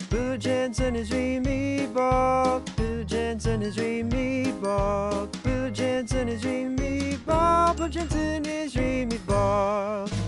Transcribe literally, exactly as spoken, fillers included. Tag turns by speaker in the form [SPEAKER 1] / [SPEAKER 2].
[SPEAKER 1] Blue Jensen is dreamy ball. Blue Jensen is dreamy ball. Blue Jensen is dreamy ball. Blue Jensen is dreamy ball.